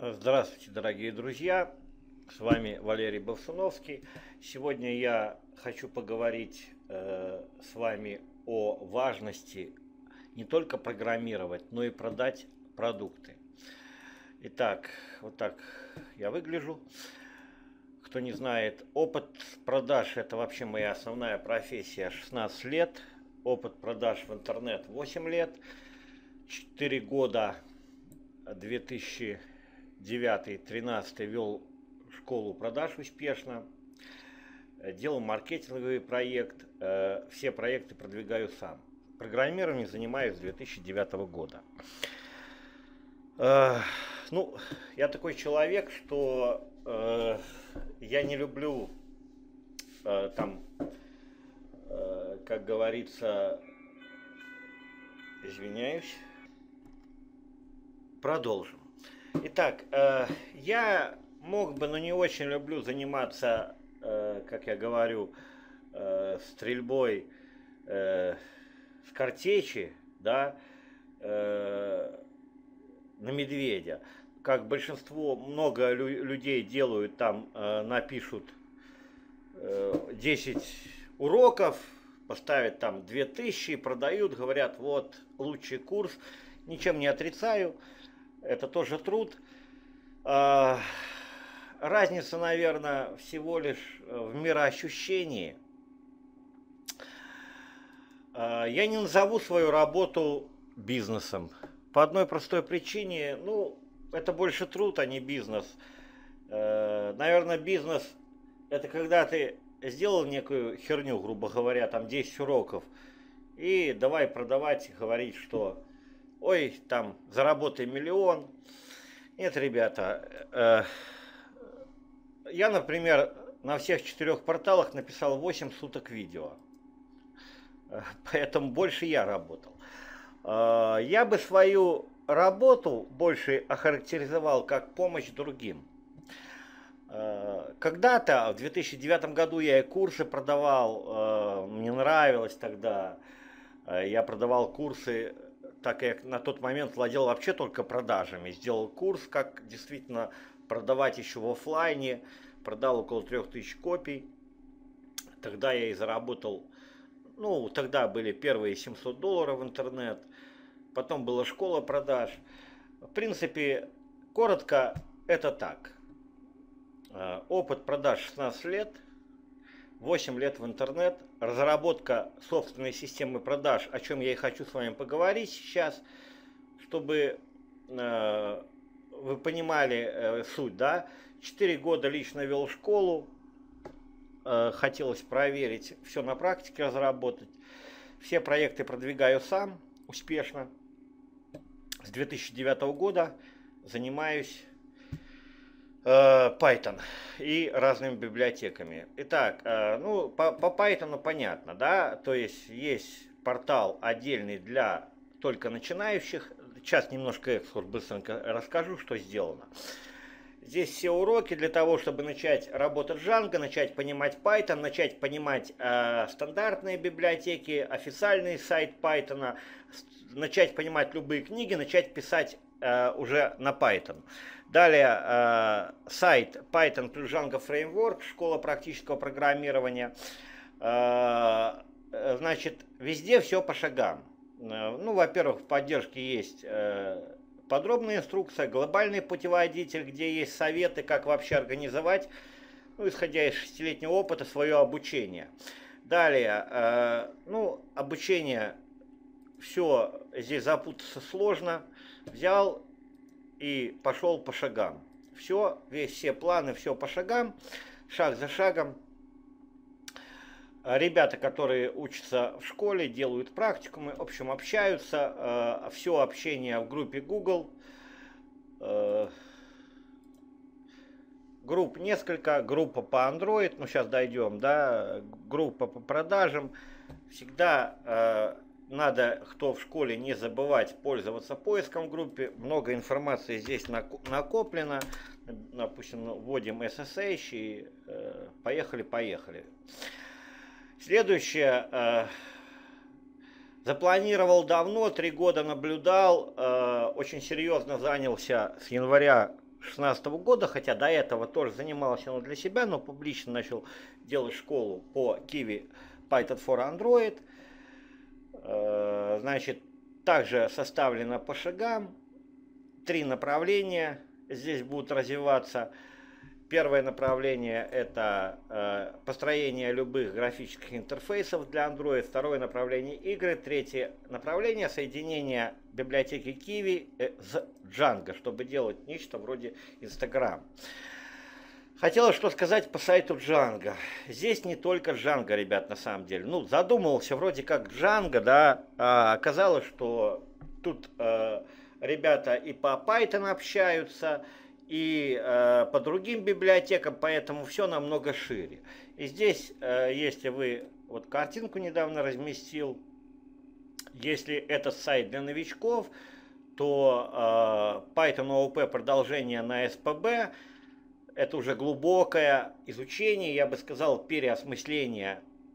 Здравствуйте, дорогие друзья! С вами Валерий Бовсуновский. Сегодня я хочу поговорить с вами о важности не только программировать, но и продать продукты. Итак, вот так я выгляжу. Кто не знает, опыт продаж – это вообще моя основная профессия 16 лет. Опыт продаж в интернет 8 лет. 4 года 2009-2013 вел школу продаж успешно. Делал маркетинговый проект. Все проекты продвигаю сам. Программированием занимаюсь с 2009 года. Ну, я такой человек, что я не люблю как говорится, извиняюсь. Продолжим. Итак, я мог бы, но не очень люблю заниматься, как я говорю, стрельбой с картечи, да, на медведя. Как большинство, много людей делают, там напишут 10 уроков, поставят там 2000, продают, говорят, вот лучший курс. Ничем не отрицаю, это тоже труд. Разница, наверное, всего лишь в мироощущении. Я не назову свою работу бизнесом. По одной простой причине, ну, это больше труд, а не бизнес. Наверное, бизнес – это когда ты сделал некую херню, грубо говоря, там 10 уроков, и давай продавать, говорить, что ой, там, заработай миллион. Нет, ребята, я, например, на всех 4 порталах написал 8 суток видео. Поэтому больше я работал. Я бы свою работу больше охарактеризовал как помощь другим. Когда-то, в 2009 году, я и курсы продавал, мне нравилось тогда. Я продавал курсы, так как на тот момент владел вообще только продажами. Сделал курс, как действительно продавать еще в офлайне. Продал около 3000 копий. Тогда я и заработал, ну, тогда были первые $700 в интернет. Потом была школа продаж. В принципе, коротко, это так. Опыт продаж 16 лет. 8 лет в интернет, разработка собственной системы продаж, о чем я и хочу с вами поговорить сейчас, чтобы вы понимали суть, да. 4 года лично вел школу, хотелось проверить, все на практике разработать. Все проекты продвигаю сам, успешно. С 2009 года занимаюсь Python и разными библиотеками. Итак, ну, по Python понятно, да, то есть портал отдельный для только начинающих. Сейчас немножко экскурс быстренько расскажу, что сделано. Здесь все уроки для того, чтобы начать работать Django, начать понимать Python, начать понимать стандартные библиотеки, официальный сайт Python, начать понимать любые книги, начать писать уже на Python. Далее сайт Python плюс Django Framework, школа практического программирования. Значит, везде все по шагам. Ну, во-первых, в поддержке есть подробная инструкция, глобальный путеводитель, где есть советы, как вообще организовать, ну, исходя из 6-летнего опыта, свое обучение. Далее, ну, обучение, все здесь запутаться сложно. Взял и пошел по шагам. Все планы, все по шагам, шаг за шагом. Ребята, которые учатся в школе, делают практикумы, в общем, общаются. Все общение в группе Google. Групп несколько, группа по Android, ну сейчас дойдем, да, группа по продажам. Всегда надо, кто в школе, не забывать пользоваться поиском в группе. Много информации здесь накоплено. Допустим, вводим SSH и поехали. Следующее. Запланировал давно, 3 года наблюдал, очень серьезно занялся с января 2016 года, хотя до этого тоже занимался для себя, но публично начал делать школу по Kiwi Python for Android. Значит, также составлено по шагам, 3 направления здесь будут развиваться. Первое направление – это построение любых графических интерфейсов для Android. Второе направление – игры. Третье направление – соединение библиотеки Kiwi с Django, чтобы делать нечто вроде Instagram. Хотелось что сказать по сайту Django. Здесь не только Django, ребят, на самом деле. Ну, задумывался вроде как Django, да, а оказалось, что тут ребята и по Python общаются, и по другим библиотекам, поэтому все намного шире. И здесь, если вы, вот картинку недавно разместил, если это сайт для новичков, то Python OOP продолжение на SPB, это уже глубокое изучение, я бы сказал, переосмысление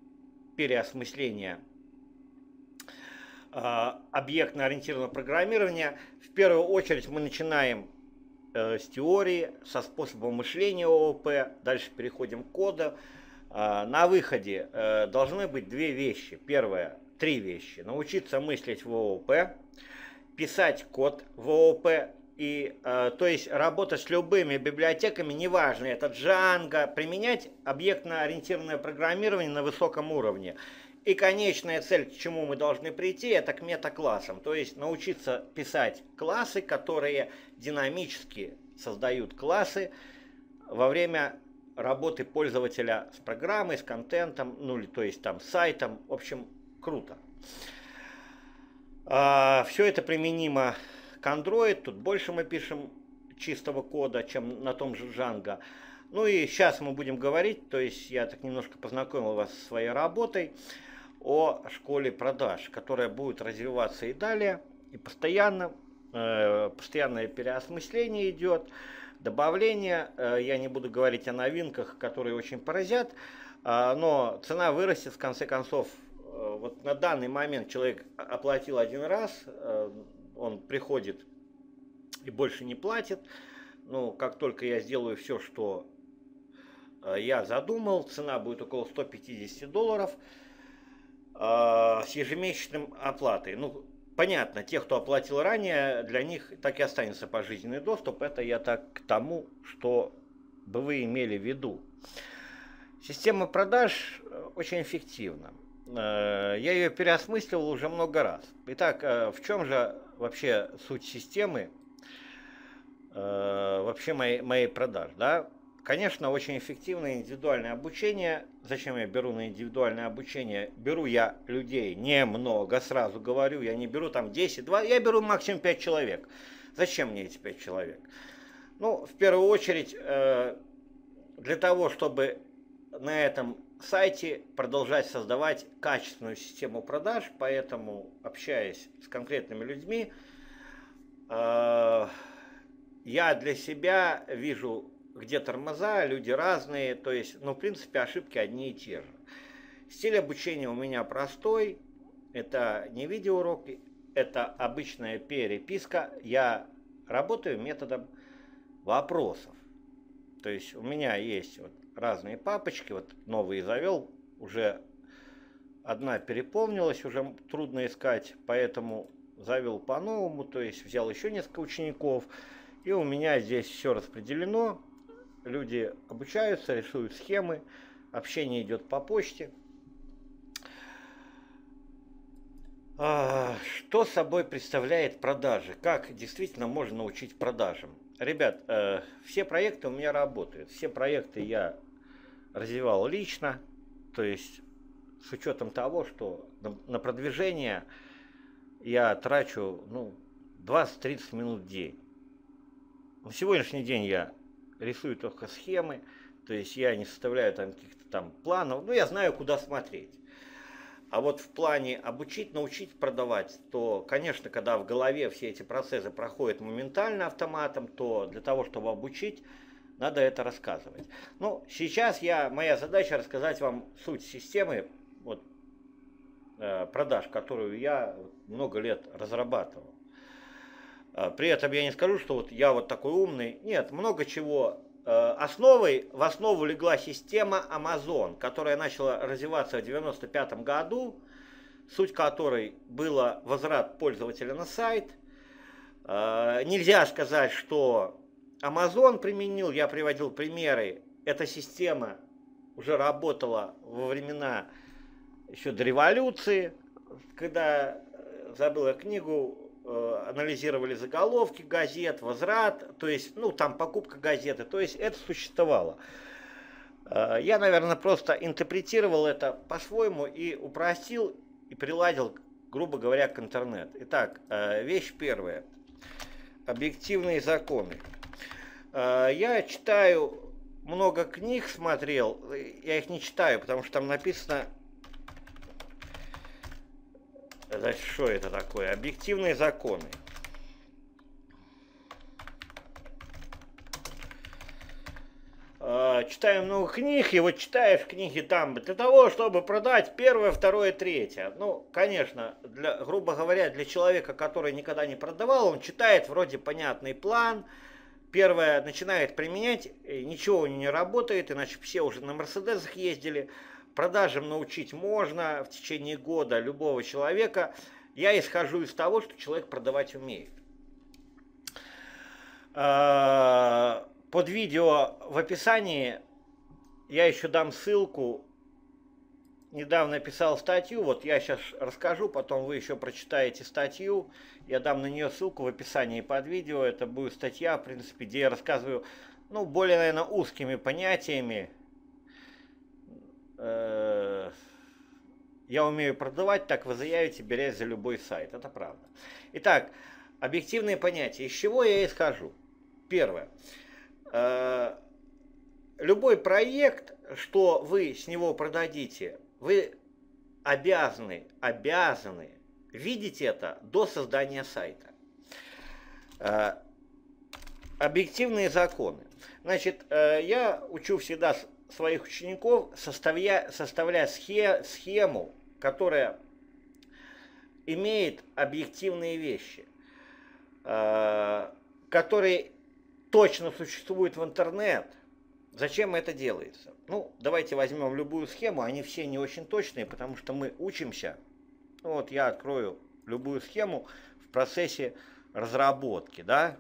объектно-ориентированного программирования. В первую очередь мы начинаем с теории, со способом мышления ООП, дальше переходим к коду. На выходе должны быть 2 вещи. Первое, 3 вещи. Научиться мыслить в ООП, писать код в ООП, и, то есть работать с любыми библиотеками, неважно, это Django, применять объектно-ориентированное программирование на высоком уровне. И конечная цель, к чему мы должны прийти, это к метаклассам. То есть научиться писать классы, которые динамически создают классы во время работы пользователя с программой, с контентом, ну, то есть там с сайтом. В общем, круто. Все это применимо к Android. Тут больше мы пишем чистого кода, чем на том же Django. Ну и сейчас мы будем говорить, то есть я так немножко познакомил вас со своей работой, о школе продаж, которая будет развиваться и далее, и постоянно, постоянное переосмысление идет, добавление. Я не буду говорить о новинках, которые очень поразят, но цена вырастет в конце концов. Вот на данный момент человек оплатил 1 раз, он приходит и больше не платит. Но как только я сделаю все, что я задумал, цена будет около $150 с ежемесячным оплатой. Ну, понятно, тех, кто оплатил ранее, для них так и останется пожизненный доступ. Это я так к тому, что бы вы имели в виду. Система продаж очень эффективна. Я ее переосмысливал уже много раз. Итак, в чем же вообще суть системы, вообще моей продаж, да? Конечно, очень эффективное индивидуальное обучение. Зачем я беру на индивидуальное обучение? Беру я людей немного, сразу говорю, я не беру там 10, 2, я беру максимум 5 человек. Зачем мне эти 5 человек? Ну, в первую очередь, для того, чтобы на этом сайте продолжать создавать качественную систему продаж, поэтому, общаясь с конкретными людьми, я для себя вижу, где тормоза, люди разные, то есть, ну, в принципе, ошибки одни и те же. Стиль обучения у меня простой, это не видеоуроки, это обычная переписка. Я работаю методом вопросов. То есть у меня есть вот разные папочки, вот новые завел, уже одна переполнилась, уже трудно искать, поэтому завел по-новому, то есть взял еще несколько учеников, и у меня здесь все распределено. Люди обучаются, рисуют схемы, общение идет по почте. Что собой представляет продажи? Как действительно можно научить продажам? Ребят, все проекты у меня работают. Все проекты я развивал лично. То есть с учетом того, что на продвижение я трачу 20-30 минут в день. На сегодняшний день я рисую только схемы, то есть я не составляю там каких-то там планов, но я знаю, куда смотреть. А вот в плане обучить, научить продавать, то, конечно, когда в голове все эти процессы проходят моментально автоматом, то для того, чтобы обучить, надо это рассказывать. Ну, сейчас моя задача рассказать вам суть системы продаж, которую я много лет разрабатывал. При этом я не скажу, что вот я вот такой умный. Нет, много чего. В основу легла система Amazon, которая начала развиваться в 1995 году, суть которой была возврат пользователя на сайт. Нельзя сказать, что Amazon применил, я приводил примеры. Эта система уже работала во времена еще до революции, когда, забыл я книгу, анализировали заголовки газет, возврат, то есть, ну, там покупка газеты, то есть это существовало. Я, наверное, просто интерпретировал это по-своему и упростил, и приладил, грубо говоря, к интернету. Итак, вещь первая. Объективные законы. Я читаю много книг, смотрел, я их не читаю, потому что там написано... Значит, что это такое? Объективные законы. Читаю много книг, и вот читаешь книги там для того, чтобы продать первое, второе, третье. Ну, конечно, грубо говоря, для человека, который никогда не продавал, он читает вроде понятный план, первое начинает применять, ничего у него не работает, иначе все уже на Мерседесах ездили. Продажам научить можно в течение года любого человека. Я исхожу из того, что человек продавать умеет. Под видео в описании я еще дам ссылку. Недавно писал статью, вот я сейчас расскажу, потом вы еще прочитаете статью. Я дам на нее ссылку в описании под видео. Это будет статья, в принципе, где я рассказываю, ну, более, наверное, узкими понятиями. Я умею продавать, так вы заявите, берясь за любой сайт. Это правда. Итак, объективные понятия. Из чего я исхожу? Первое. Любой проект, что вы с него продадите, вы обязаны видеть это до создания сайта. Объективные законы. Значит, я учу всегда своих учеников, составляя схему, которая имеет объективные вещи, которые точно существуют в интернет. Зачем это делается? Ну, давайте возьмем любую схему, они все не очень точные, потому что мы учимся. Вот я открою любую схему в процессе разработки, да?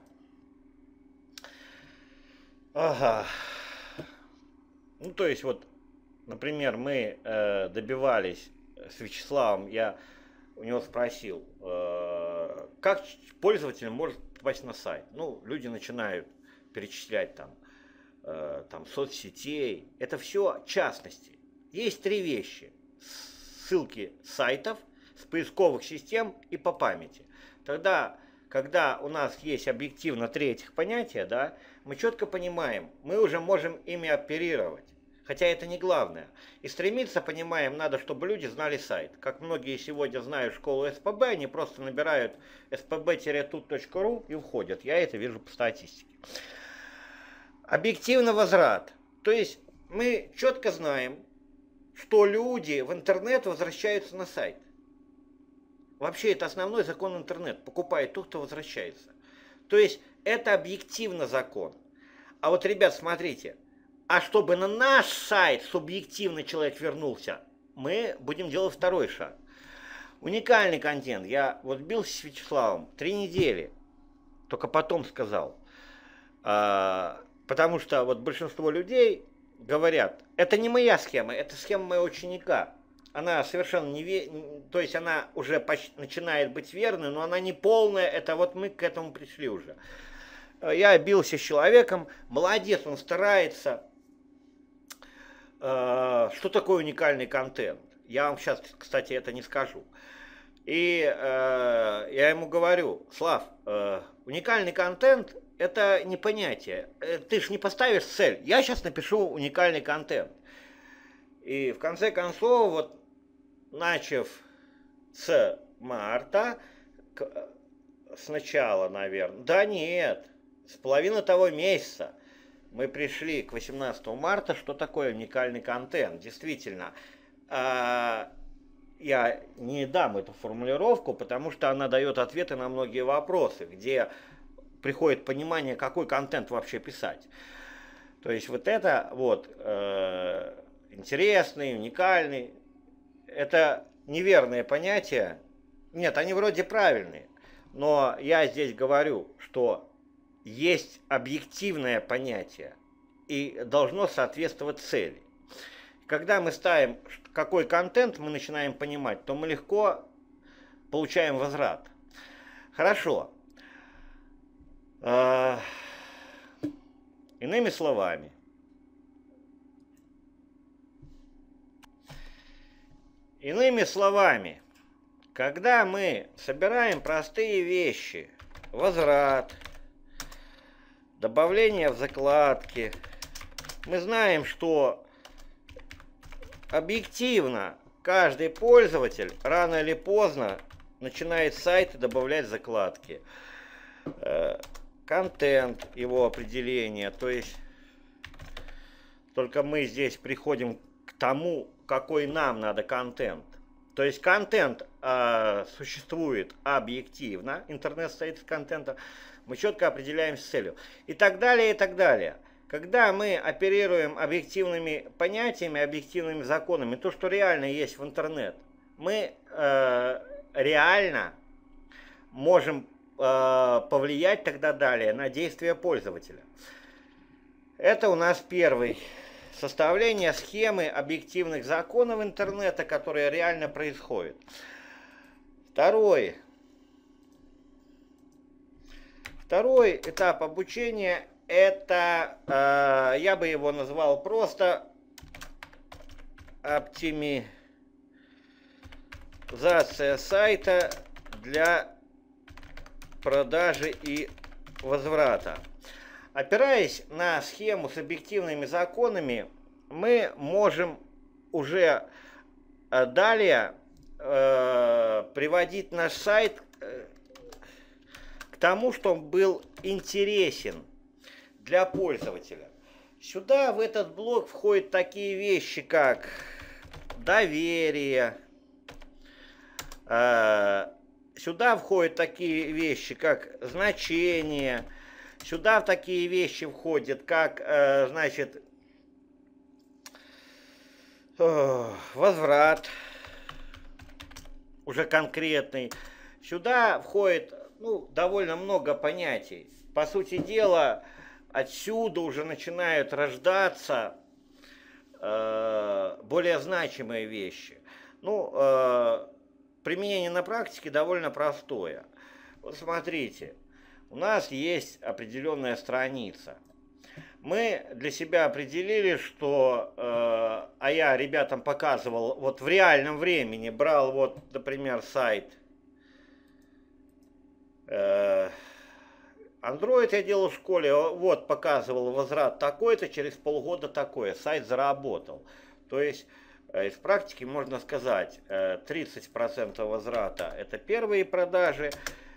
Ага. Ну, то есть, вот, например, мы добивались с Вячеславом, я у него спросил, как пользователь может попасть на сайт. Ну, люди начинают перечислять там соцсетей. Это все частности. Есть три вещи. Ссылки сайтов, с поисковых систем и по памяти. Тогда, когда у нас есть объективно три этих понятия, да, мы четко понимаем, мы уже можем ими оперировать. Хотя это не главное. И стремиться, понимаем, надо, чтобы люди знали сайт. Как многие сегодня знают школу СПБ, они просто набирают spb-tut.ru и входят. Я это вижу по статистике. Объективно возврат. То есть мы четко знаем, что люди в интернет возвращаются на сайт. Вообще это основной закон интернета. Покупает тот, кто возвращается. То есть это объективно закон. А вот, ребят, смотрите. А чтобы на наш сайт субъективно человек вернулся, мы будем делать второй шаг. Уникальный контент. Я вот бился с Вячеславом 3 недели. Только потом сказал. Потому что вот большинство людей говорят, это не моя схема, это схема моего ученика. Она совершенно то есть она уже начинает быть верной, но она не полная, это вот мы к этому пришли уже. Я бился с человеком, молодец, он старается. Что такое уникальный контент? Я вам сейчас, кстати, это не скажу. И я ему говорю, Слав, уникальный контент – это не понятие. Ты ж не поставишь цель. Я сейчас напишу уникальный контент. И в конце концов, вот начав с марта, сначала, наверное, да нет, с половины того месяца мы пришли к 18 марта, что такое уникальный контент. Действительно, я не дам эту формулировку, потому что она дает ответы на многие вопросы, где приходит понимание, какой контент вообще писать. То есть вот это вот интересный, уникальный, это неверные понятия. Нет, они вроде правильные, но я здесь говорю, что есть объективное понятие и должно соответствовать цели. Когда мы ставим, какой контент мы начинаем понимать, то мы легко получаем возврат. Хорошо. Иными словами, когда мы собираем простые вещи, возврат, добавление в закладки, мы знаем, что объективно каждый пользователь рано или поздно начинает сайт и добавлять закладки. Контент, его определение, то есть только мы здесь приходим к тому, какой нам надо контент. То есть контент существует объективно, интернет стоит из контента, мы четко определяем с целью. И так далее, и так далее. Когда мы оперируем объективными понятиями, объективными законами, то, что реально есть в интернет, мы реально можем повлиять тогда далее на действия пользователя. Это у нас первый. Составление схемы объективных законов интернета, которые реально происходят. Второй этап обучения, это, я бы его назвал просто оптимизация сайта для продажи и возврата. Опираясь на схему с объективными законами, мы можем уже далее приводить наш сайт к тому, чтобы был интересен для пользователя. Сюда, в этот блок, входят такие вещи, как доверие. Сюда входят такие вещи, как значение. Сюда в такие вещи входят, как, значит, возврат, уже конкретный. Сюда входит, ну, довольно много понятий. По сути дела, отсюда уже начинают рождаться более значимые вещи. Ну, применение на практике довольно простое. Вот смотрите. У нас есть определенная страница. Мы для себя определили, что, а я ребятам показывал, вот в реальном времени, брал вот, например, сайт Android я делал в школе, вот показывал возврат такой-то, через полгода такое, сайт заработал. То есть из практики можно сказать, 30% возврата это первые продажи,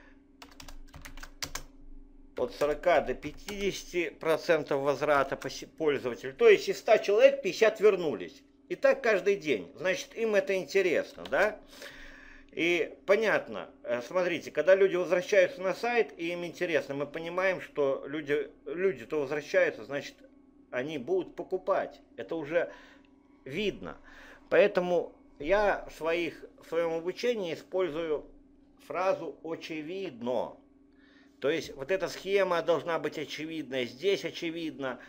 от 40 до 50% возврата пользователю. То есть из 100 человек 50 вернулись. И так каждый день. Значит, им это интересно, да? И понятно, смотрите, когда люди возвращаются на сайт, и им интересно, мы понимаем, что люди-то возвращаются, значит, они будут покупать. Это уже видно. Поэтому я в своем обучении использую фразу «очевидно». То есть вот эта схема должна быть очевидной, здесь очевидно.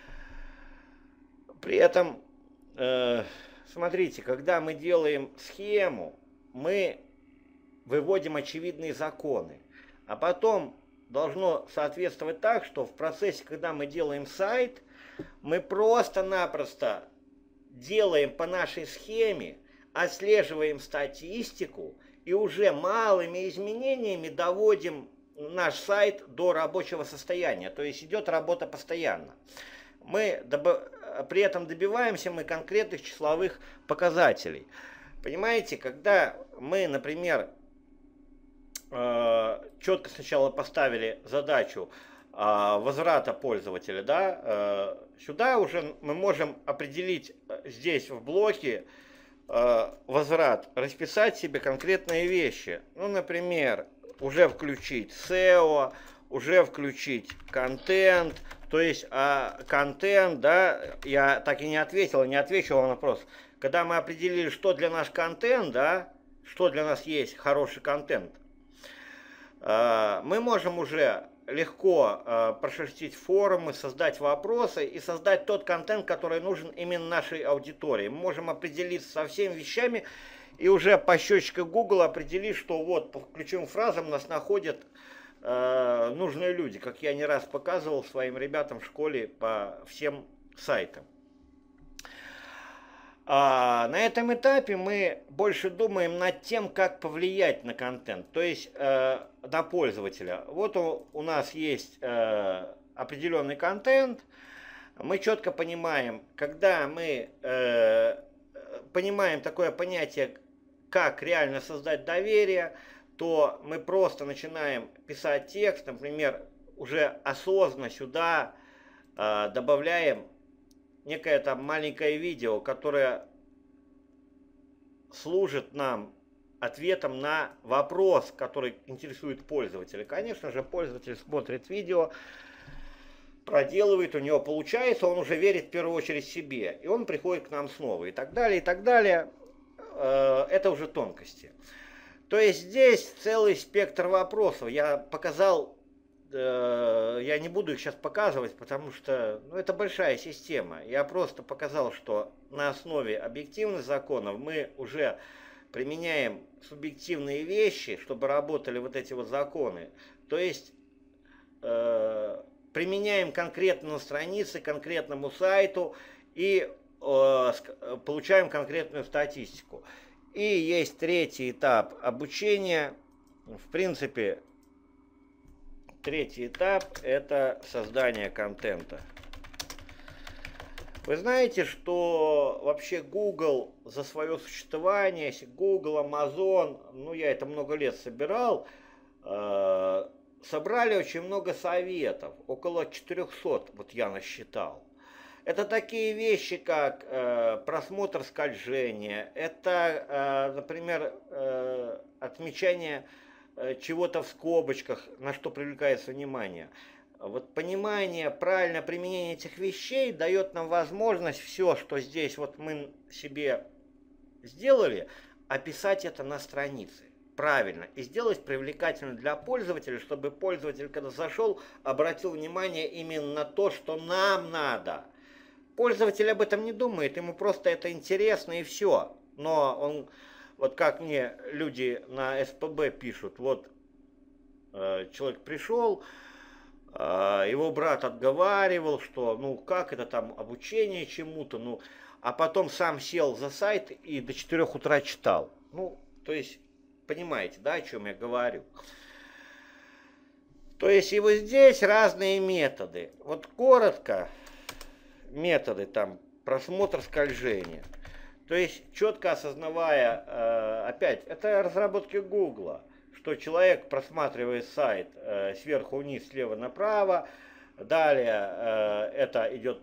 При этом, смотрите, когда мы делаем схему, мы выводим очевидные законы. А потом должно соответствовать так, что в процессе, когда мы делаем сайт, мы просто-напросто делаем по нашей схеме, отслеживаем статистику и уже малыми изменениями доводим наш сайт до рабочего состояния, то есть идет работа постоянно. Мы при этом добиваемся мы конкретных числовых показателей. Понимаете, когда мы, например, четко сначала поставили задачу возврата пользователя, да, сюда уже мы можем определить здесь в блоке возврат, расписать себе конкретные вещи. Ну, например, уже включить SEO, уже включить контент. То есть контент, да, я так и не ответил, не отвечу на вопрос. Когда мы определили, что для нас контент, да, что для нас есть хороший контент, мы можем уже легко прошерстить форумы, создать вопросы и создать тот контент, который нужен именно нашей аудитории. Мы можем определиться со всеми вещами и уже по счетчику Google определить, что вот по ключевым фразам нас находят нужные люди, как я не раз показывал своим ребятам в школе по всем сайтам. На этом этапе мы больше думаем над тем, как повлиять на контент, то есть на пользователя. Вот у нас есть определенный контент, мы четко понимаем, когда мы понимаем такое понятие, как реально создать доверие, то мы просто начинаем писать текст, например, уже осознанно сюда добавляем некое там маленькое видео, которое служит нам ответом на вопрос, который интересует пользователя. Конечно же, пользователь смотрит видео, проделывает, у него получается, он уже верит в первую очередь себе, и он приходит к нам снова, и так далее, и так далее. Это уже тонкости. То есть здесь целый спектр вопросов. Я показал, я не буду их сейчас показывать, потому что это большая система. Я просто показал, что на основе объективных законов мы уже применяем субъективные вещи, чтобы работали вот эти вот законы. То есть применяем конкретно на странице, конкретному сайту и получаем конкретную статистику. И есть третий этап обучения. В принципе, третий этап – это создание контента. Вы знаете, что вообще Google за свое существование, Google, Amazon, я это много лет собирал, собрали очень много советов, около 400, вот я насчитал. Это такие вещи, как просмотр скольжения, это, например, отмечание чего-то в скобочках, на что привлекается внимание. Вот понимание, правильное применение этих вещей дает нам возможность все, что здесь вот мы себе сделали, описать это на странице. Правильно. И сделать привлекательным для пользователя, чтобы пользователь, когда зашел, обратил внимание именно на то, что нам надо. Пользователь об этом не думает, ему просто это интересно и все. Но он, вот как мне люди на СПБ пишут, вот человек пришел, его брат отговаривал, что как это там обучение чему-то, а потом сам сел за сайт и до 4 утра читал. То есть, понимаете, да, о чем я говорю? То есть и вот здесь разные методы. Вот коротко, методы там просмотр скольжения. То есть четко осознавая, опять, это разработки Гугла, что человек просматривает сайт сверху вниз, слева направо, далее это идет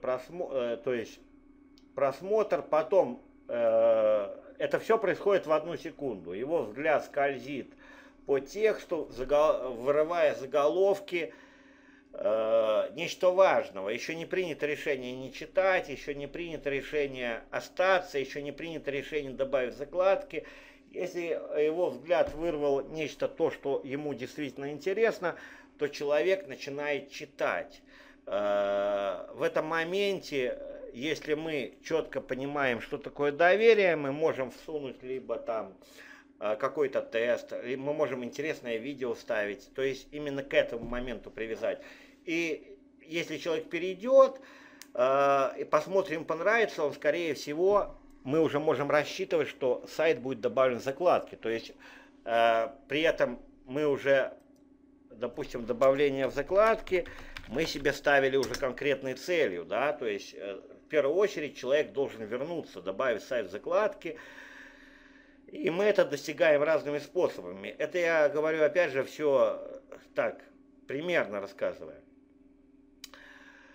просмотр, потом это все происходит в 1 секунду. Его взгляд скользит по тексту, вырывая заголовки, нечто важного. Еще не принято решение не читать, еще не принято решение остаться, еще не принято решение добавить закладки. Если его взгляд вырвал нечто то, что ему действительно интересно, то человек начинает читать. В этом моменте, если мы четко понимаем, что такое доверие, мы можем всунуть либо там какой-то тест, либо мы можем интересное видео ставить, то есть именно к этому моменту привязать. И если человек перейдет и посмотрим, понравится, он, скорее всего, мы уже можем рассчитывать, что сайт будет добавлен в закладки. То есть при этом мы уже, допустим, добавление в закладки, мы себе ставили уже конкретной целью, да, то есть в первую очередь человек должен вернуться, добавить сайт в закладки, и мы это достигаем разными способами. Это я говорю, опять же, все так, примерно рассказывая.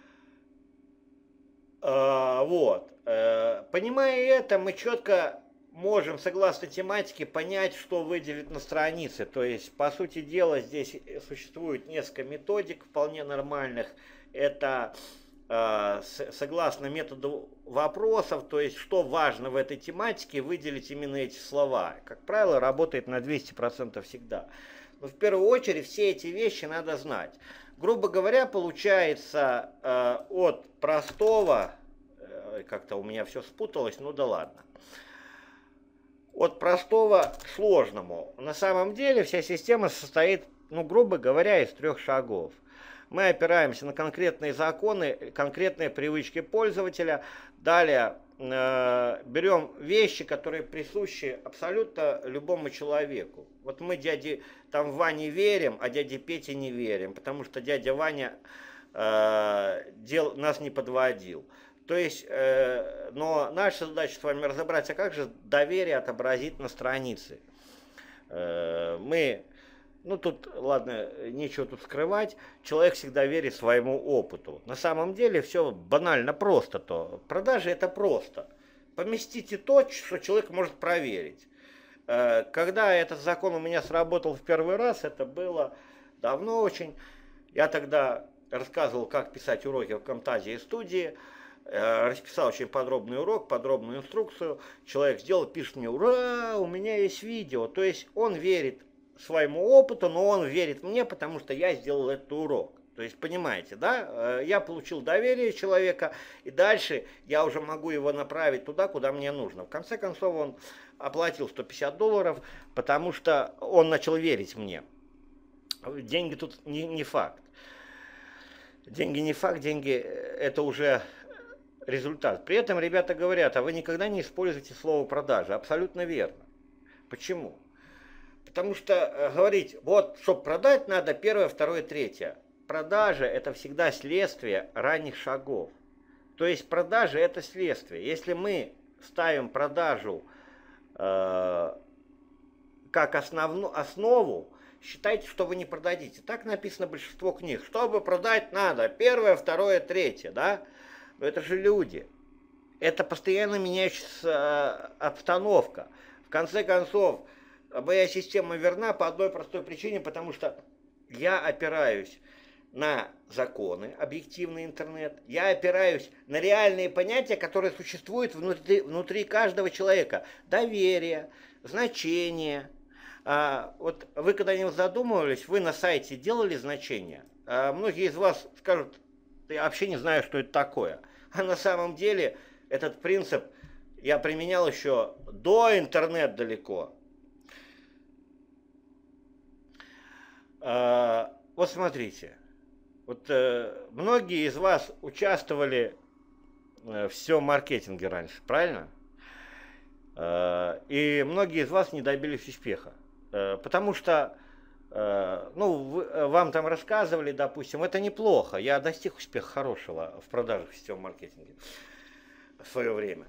Понимая это, мы четко можем, согласно тематике, понять, что выделить на странице. То есть, по сути дела, здесь существует несколько методик вполне нормальных. Это согласно методу вопросов, то есть, что важно в этой тематике, выделить именно эти слова. Как правило, работает на 200% всегда. Но в первую очередь все эти вещи надо знать. Грубо говоря, получается от простого, как-то у меня все спуталось, ну да ладно. От простого к сложному. На самом деле вся система состоит, ну грубо говоря, из 3 шагов. Мы опираемся на конкретные законы, конкретные привычки пользователя. Далее берем вещи, которые присущи абсолютно любому человеку. Вот мы дяде там Ване верим, а дяде Пете не верим, потому что дядя Ваня нас не подводил. То есть, но наша задача с вами разобрать, а как же доверие отобразить на странице. Ну тут, ладно, нечего тут скрывать, человек всегда верит своему опыту. На самом деле все банально просто-то. Продажи это просто. Поместите то, что человек может проверить. Когда этот закон у меня сработал в первый раз, это было давно очень. Я тогда рассказывал, как писать уроки в Camtasia студии. Расписал очень подробный урок, подробную инструкцию. Человек сделал, пишет мне: ура, у меня есть видео. То есть он верит своему опыту, но он верит мне, потому что я сделал этот урок. То есть, понимаете, да? Я получил доверие человека, и дальше я уже могу его направить туда, куда мне нужно. В конце концов, он оплатил $150, потому что он начал верить мне. Деньги тут не факт. Деньги не факт, деньги это уже результат. При этом ребята говорят: а вы никогда не используете слово продажа. Абсолютно верно. Почему? Потому что говорить, вот, чтобы продать, надо первое, второе, третье. Продажа – это всегда следствие ранних шагов. То есть продажа – это следствие. Если мы ставим продажу как основу, считайте, что вы не продадите. Так написано большинство книг. Чтобы продать, надо первое, второе, третье. Да? Но это же люди. Это постоянно меняющаяся обстановка. В конце концов, моя система верна по одной простой причине, потому что я опираюсь на законы, объективный интернет, я опираюсь на реальные понятия, которые существуют внутри каждого человека. Доверие, значение. Вот вы когда-нибудь задумывались, вы на сайте делали значения? Многие из вас скажут: я вообще не знаю, что это такое. А на самом деле этот принцип я применял еще до интернета далеко. Вот смотрите, вот многие из вас участвовали в SEO маркетинге раньше, правильно? И многие из вас не добились успеха, потому что, ну, вам там рассказывали, допустим, это неплохо, я достиг успеха хорошего в продажах в SEO маркетинге в свое время.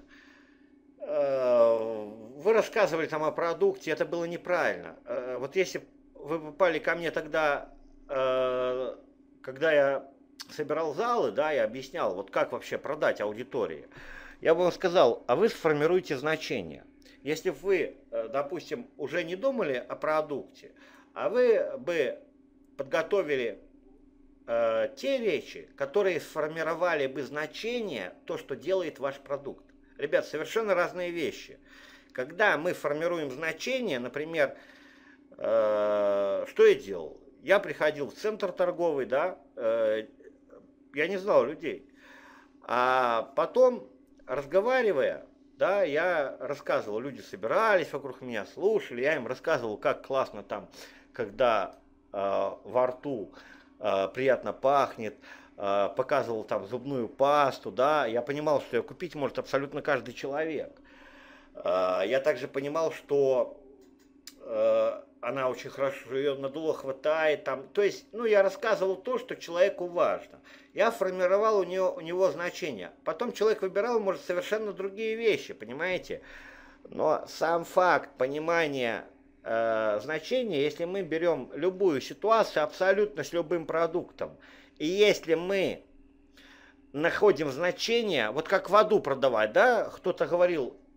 Вы рассказывали там о продукте, это было неправильно. Вот если вы попали ко мне тогда, когда я собирал залы, да, я объяснял, вот как вообще продать аудитории, я бы вам сказал: а вы сформируйте значение. Если вы, допустим, уже не думали о продукте, а вы бы подготовили те вещи, которые сформировали бы значение, то, что делает ваш продукт. Ребят, совершенно разные вещи. Когда мы формируем значение, например, что я делал? Я приходил в центр торговый, да, я не знал людей. А потом, разговаривая, да, я рассказывал, люди собирались вокруг меня, слушали, я им рассказывал, как классно там, когда во рту приятно пахнет, показывал там зубную пасту, да, я понимал, что ее купить может абсолютно каждый человек. Я также понимал, что она очень хорошо, ее надуло хватает там. То есть, ну, я рассказывал то, что человеку важно. Я формировал у него значение. Потом человек выбирал, может, совершенно другие вещи, понимаете? Но сам факт понимания значения, если мы берем любую ситуацию абсолютно с любым продуктом, и если мы находим значение, вот как воду продавать, да, кто-то говорил: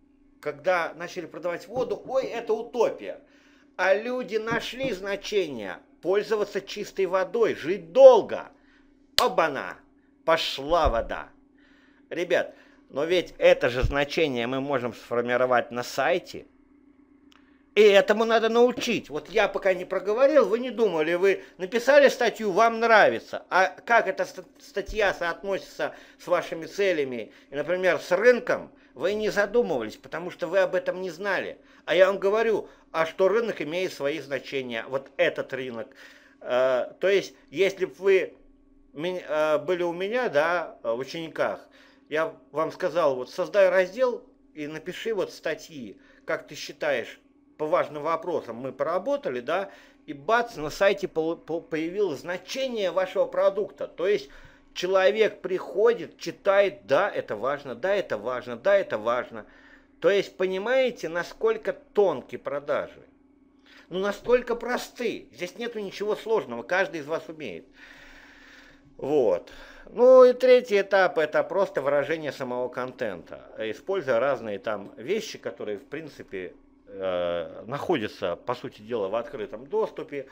когда начали продавать воду, ой, это утопия. А люди нашли значение пользоваться чистой водой, жить долго. Оба-на, пошла вода. Ребят, но ведь это же значение мы можем сформировать на сайте. И этому надо научить. Вот я пока не проговорил, вы не думали, вы написали статью, вам нравится. А как эта статья соотносится с вашими целями, и, например, с рынком, вы не задумывались, потому что вы об этом не знали. А я вам говорю, а что рынок имеет свои значения. Вот этот рынок. То есть, если бы вы были у меня, да, в учениках, я вам сказал, вот создай раздел и напиши вот статьи, как ты считаешь, по важным вопросам мы поработали, да, и бац, на сайте появилось значение вашего продукта. То есть человек приходит, читает, да, это важно, да, это важно, да, это важно. То есть понимаете, насколько тонкие продажи? Ну, настолько просты. Здесь нету ничего сложного, каждый из вас умеет. Вот. Ну и третий этап — это просто выражение самого контента, используя разные там вещи, которые в принципе находятся, по сути дела, в открытом доступе.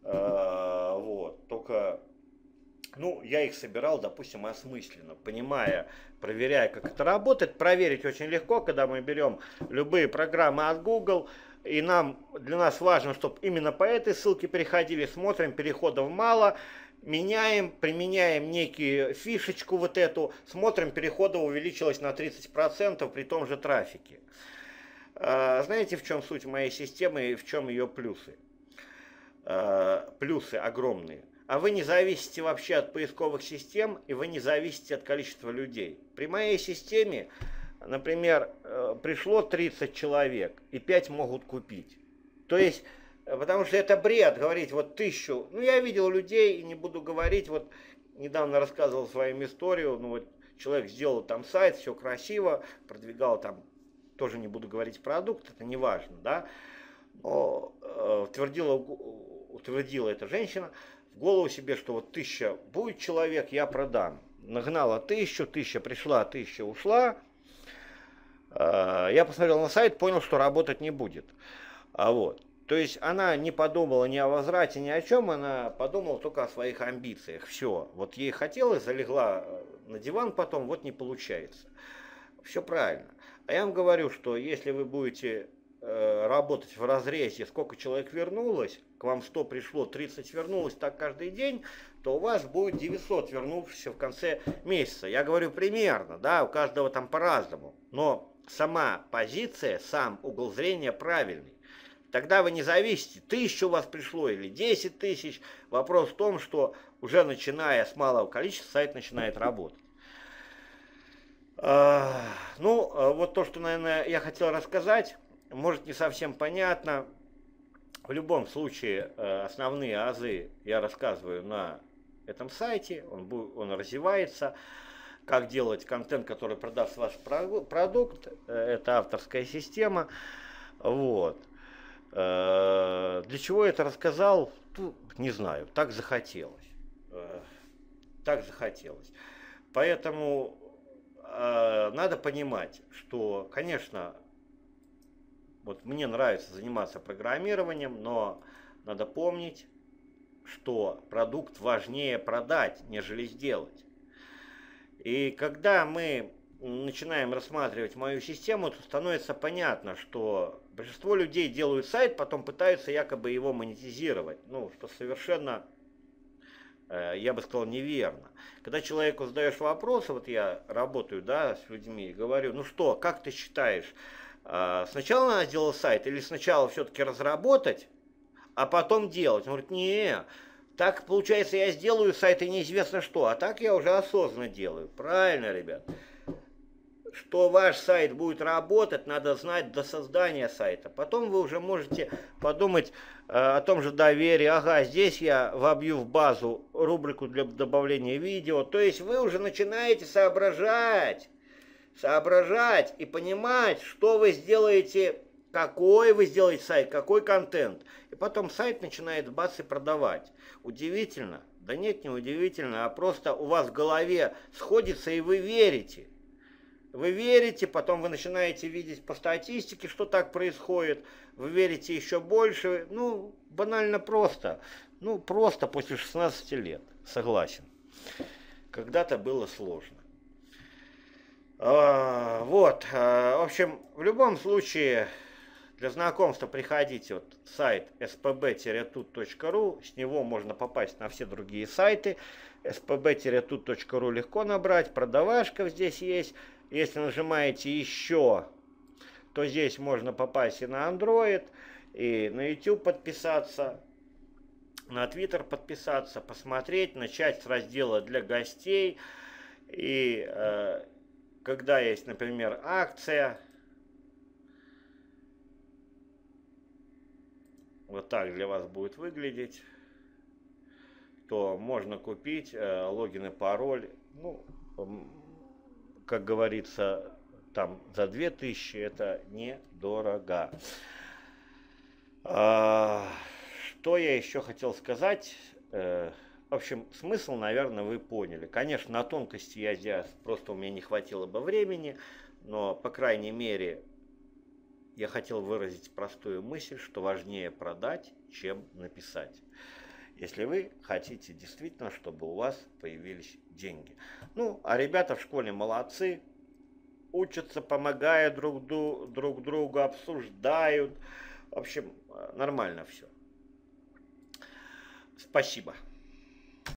Вот. Только, ну, я их собирал, допустим, осмысленно, понимая, проверяя, как это работает. Проверить очень легко, когда мы берем любые программы от Google, и для нас важно, чтобы именно по этой ссылке переходили, смотрим, переходов мало, меняем, применяем некую фишечку вот эту, смотрим, переходов увеличилось на 30% при том же трафике. Знаете, в чем суть моей системы и в чем ее плюсы? Плюсы огромные. А вы не зависите вообще от поисковых систем, и вы не зависите от количества людей. При моей системе, например, пришло 30 человек, и 5 могут купить. То есть, потому что это бред говорить, вот 1000. Ну, я видел людей, и не буду говорить, вот недавно рассказывал свою историю, ну, вот человек сделал там сайт, все красиво, продвигал там, тоже не буду говорить продукт, это не важно, да, но утвердила эта женщина в голову себе, что вот 1000 будет человек, я продам. Нагнала 1000 пришла, 1000 ушла. Я посмотрел на сайт, понял, что работать не будет. Вот. То есть она не подумала ни о возврате, ни о чем, она подумала только о своих амбициях. Все, вот ей хотелось, залегла на диван потом, вот не получается. Все правильно. А я вам говорю, что если вы будете работать в разрезе, сколько человек вернулось, к вам 100 пришло, 30 вернулось, так каждый день, то у вас будет 900 вернувшихся в конце месяца. Я говорю примерно, да, у каждого там по-разному, но сама позиция, сам угол зрения правильный. Тогда вы не зависите, 1000 у вас пришло или 10 000. Вопрос в том, что уже начиная с малого количества сайт начинает работать. Ну, вот то, что, наверное, я хотел рассказать, может не совсем понятно. В любом случае, основные азы я рассказываю на этом сайте, он развивается. Как делать контент, который продаст ваш продукт, это авторская система. Вот. Для чего я это рассказал, не знаю, так захотелось. Так захотелось. Поэтому надо понимать, что, конечно, вот мне нравится заниматься программированием, но надо помнить, что продукт важнее продать, нежели сделать. И когда мы начинаем рассматривать мою систему, то становится понятно, что большинство людей делают сайт, потом пытаются якобы его монетизировать. Ну, что совершенно, я бы сказал, неверно. Когда человеку задаешь вопросы, вот я работаю, да, с людьми, говорю, ну что, как ты считаешь, сначала надо сделать сайт или сначала все-таки разработать, а потом делать? Он говорит, не, так получается я сделаю сайт и неизвестно что, а так я уже осознанно делаю. Правильно, ребят. Что ваш сайт будет работать, надо знать до создания сайта. Потом вы уже можете подумать о том же доверии. Ага, здесь я вобью в базу рубрику для добавления видео. То есть вы уже начинаете соображать и понимать, что вы сделаете, какой вы сделаете сайт, какой контент. И потом сайт начинает бац и продавать. Удивительно? Да нет, не удивительно, а просто у вас в голове сходится и вы верите. Вы верите, потом вы начинаете видеть по статистике, что так происходит. Вы верите еще больше. Ну, банально просто. Ну, просто после 16 лет. Согласен. Когда-то было сложно. Вот. В общем, в любом случае, для знакомства приходите вот сайт spb-tut.ru. С него можно попасть на все другие сайты. spb-tut.ru легко набрать. Продавашка здесь есть. Если нажимаете еще, то здесь можно попасть и на Android, и на YouTube подписаться, на Twitter подписаться, посмотреть, начать с раздела для гостей. И когда есть, например, акция, вот так для вас будет выглядеть, то можно купить логин и пароль. Ну, как говорится, там за 2000 это недорого. Что я еще хотел сказать? В общем, смысл, наверное, вы поняли. Конечно, на тонкости я здесь просто у меня не хватило бы времени, но, по крайней мере, я хотел выразить простую мысль, что важнее продать, чем написать. Если вы хотите действительно, чтобы у вас появились деньги. Ну, а ребята в школе молодцы, учатся, помогают друг другу, обсуждают. В общем, нормально все. Спасибо.